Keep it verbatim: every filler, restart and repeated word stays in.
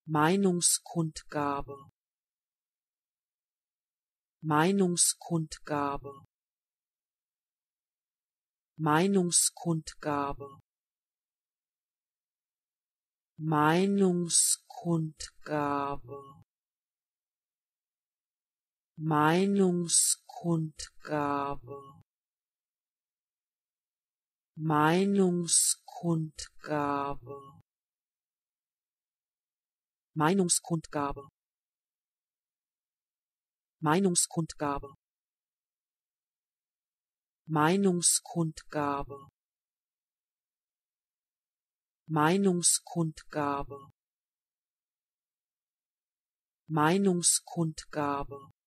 Meinungskundgabe, Meinungskundgabe, Meinungskundgabe, Meinungskundgabe, Meinungskundgabe, Meinungskundgabe, Meinungskundgabe, Meinungskundgabe, Meinungskundgabe, Meinungskundgabe, Meinungskundgabe,